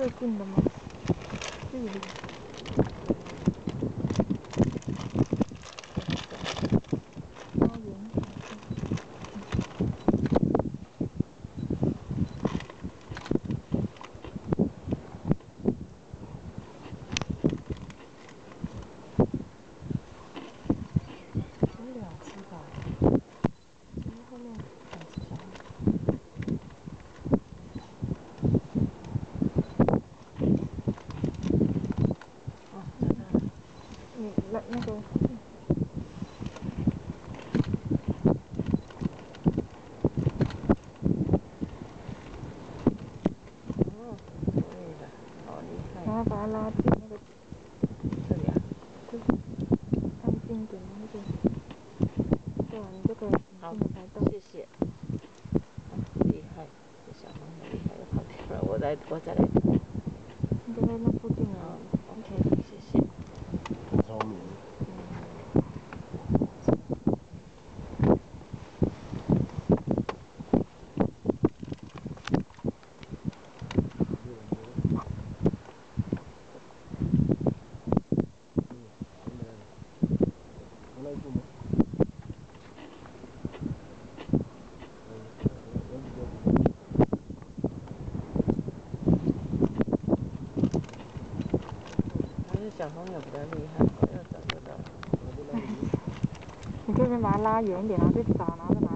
最近的吗？距离。花园。有2只吧？其实后面2只小孩。 那个， 哦，可以的，好厉害。 然后把它拉进那个， 这里啊， 就是按近一点的那个，对啊，你就可以很近的拍到。 谢谢。厉害，这小朋友厉害，又跑掉了。我再来。 应该在那附近而已。 OK， 谢谢。 很聪明。 还是小朋友比较厉害，我要找不到。 你这边把它拉远一点，然后去找，然后再把它。